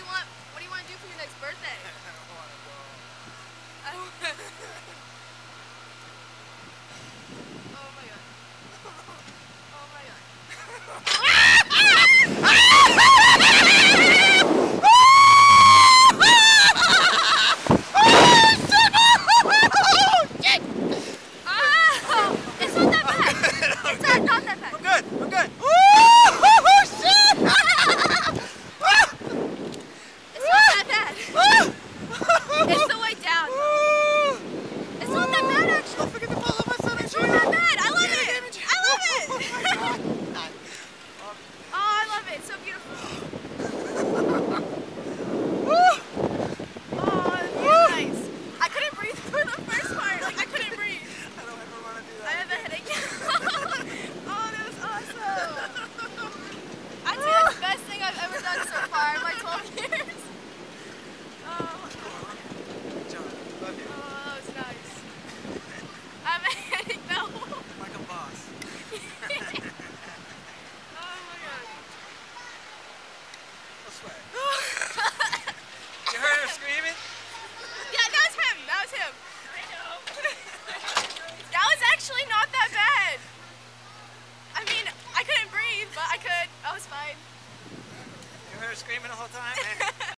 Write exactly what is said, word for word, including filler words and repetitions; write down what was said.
want? What do you want to do for your next birthday? I don't want to go. I don't. Oh my god. Oh my god. Oh, it's not that bad. It's not, not that bad. I'm good. I'm good. It's the way down. It's not that bad, actually. Don't forget to follow my son. It's not that bad. I love it. I love it. Oh, I love it. It's so beautiful. Oh, it feels nice. I couldn't breathe for the first part. Like, I couldn't breathe. I don't ever want to do that. I have a headache. Oh, that was awesome. I'd say that's the best thing I've ever done so far in my twelve years. Love you. Oh, that was nice. I have a headache now. Like a boss. Oh my god. No sweat. You heard her screaming? Yeah, that was him. That was him. I know. That was actually not that bad. I mean, I couldn't breathe, but I could. I was fine. You heard her screaming the whole time?